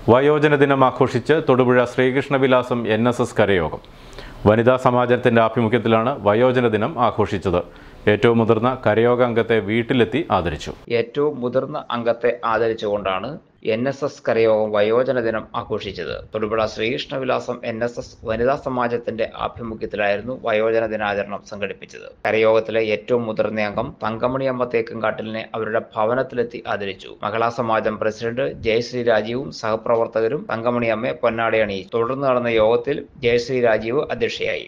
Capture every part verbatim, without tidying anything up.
വയോജന ദിനം ആഘോഷിച്ച് Thodupuzha Sreekrishnavilasam N S S കരയോഗം. വനിതാ സമാജത്തിന്റെ ആഭിമുഖ്യത്തിലാണ് വയോജന ദിനം ആഘോഷിച്ചത്. ഏറ്റവും മുതിർന്ന കരയോഗ അംഗത്തെ വീട്ടിലെത്തി ആദരിച്ചു. ഏറ്റവും മുതിർന്ന അംഗത്തെ ആദരിച്ചുകൊണ്ടാണ് എൻ എസ് എസ് കരയോഗം വയോജന ദിനം ആഘോഷിച്ചത്. Thodupuzha Sreekrishnavilasam N S S വനിതാ സമാജത്തിന്റെ ആഭിമുഖ്യത്തിലായിരുന്നു വയോജന ദിനാചരണം സംഘടിപ്പിച്ചത്. കരയോഗത്തിലെ ഏറ്റവും മുതിർന്ന അംഗം തങ്കമണിയമ്മ തേക്കുംകാട്ടിലിനെ അവരുടെ ഭവനത്തിലെത്തി ആദരിച്ചു. മഹിളാ സമാജം പ്രസിഡന്റ് ജയശ്രീ രാജീവും സഹപ്രവർത്തകരും തങ്കമണിയമ്മയെ പൊന്നാട അണിയിച്ചു. തുടർന്ന് നടന്ന യോഗത്തിൽ ജയശ്രീ രാജീവ് അധ്യക്ഷയായി.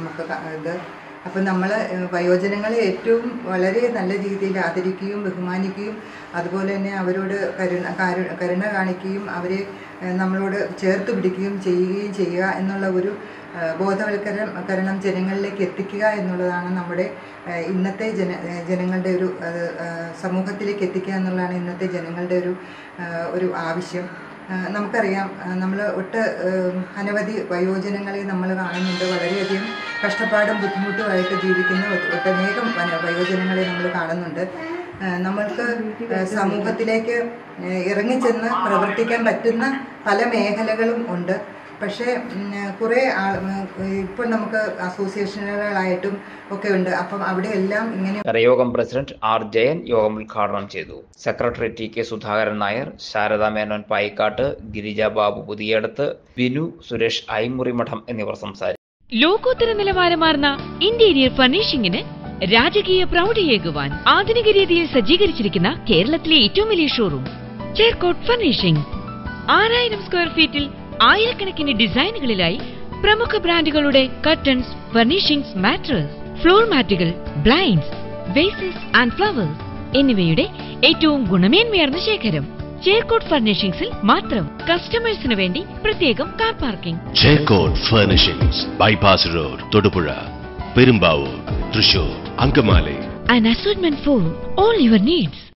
അപ്പോൾ നമ്മൾ വയോജനങ്ങളെ ഏറ്റവും വളരെ നല്ല രീതിയിൽ ആദരിക്കുകയും ബഹുമാനിക്കുകയും അതുപോലെ തന്നെ അവരോട് കരുണ കരുണ കാണിക്കുകയും അവരെ നമ്മളോട് ചേർത്ത് പിടിക്കുകയും ചെയ്യുകയും ചെയ്യുക എന്നുള്ള ഒരു ബോധവൽക്കരണം ജനങ്ങളിലേക്ക് എത്തിക്കുക എന്നുള്ളതാണ് നമ്മുടെ ഇന്നത്തെ ജന ജനങ്ങളുടെ ഒരു സമൂഹത്തിലേക്ക് എത്തിക്കുക എന്നുള്ളതാണ് ഇന്നത്തെ ജനങ്ങളുടെ ഒരു ഒരു ആവശ്യം. നമുക്കറിയാം, നമ്മൾ ഒട്ട് അനവധി വയോജനങ്ങളെ നമ്മൾ കാണുന്നുണ്ട്. വളരെയധികം കഷ്ടപ്പാടും ബുദ്ധിമുട്ടുമായിട്ട് ജീവിക്കുന്ന ഒട്ടനേകം വയോജനങ്ങളെ നമ്മൾ കാണുന്നുണ്ട്. നമ്മൾക്ക് സമൂഹത്തിലേക്ക് ഇറങ്ങിച്ചെന്ന് പ്രവർത്തിക്കാൻ പറ്റുന്ന പല മേഖലകളും ഉണ്ട്. പക്ഷേ കുറേ ആൾ ഇപ്പോൾ നമുക്ക് അസോസിയേഷനുകളായിട്ടും ഒക്കെ ഉണ്ട്. അപ്പം അവിടെ എല്ലാം ഇങ്ങനെ. കരയോഗം പ്രസിഡന്റ് ആർ ജയൻ യോഗം ഉദ്ഘാടനം ചെയ്തു. Secretary T K Sudhakaran Nair, Sharada Menon Payikkattu, Girija Babu Puthiyadathu, Vinu Suresh Aimurimadom എന്നിവർ സംസാരിച്ചു. ലോകോത്തര നിലവാരമാർന്ന ഇന്റീരിയർ ഫർണിഷിംഗിന് രാജകീയ പ്രൗഢിയേകുവാൻ ആധുനിക രീതിയിൽ സജ്ജീകരിച്ചിരിക്കുന്ന കേരളത്തിലെ ഏറ്റവും വലിയ ഷോറൂം ചേർക്കോട്ട് ഫർണിഷിംഗ്. ആറായിരം സ്ക്വയർ ഫീറ്റിൽ ആയിരക്കണക്കിന് ഡിസൈനുകളിലായി പ്രമുഖ ബ്രാൻഡുകളുടെ കർട്ടൻസ്, ഫർണിഷിംഗ്സ്, മാട്രസ്, ഫ്ലോർ മാറ്റുകൾ, ബ്ലൈൻഡ്സ്, വേസസ് ആൻഡ് ഫ്ലവേഴ്സ് എന്നിവയുടെ ഏറ്റവും ഗുണമേന്മയാർന്ന ശേഖരം ചേർക്കോട്ട് ഫർണിഷിംഗ്സിൽ മാത്രം. കസ്റ്റമേഴ്സിന് വേണ്ടി പ്രത്യേകം car parking. Cherkottu furnishings, bypass road, Thodupuzha, Perumbavoor, Thrissur, Angamaly. An assortment for all your needs.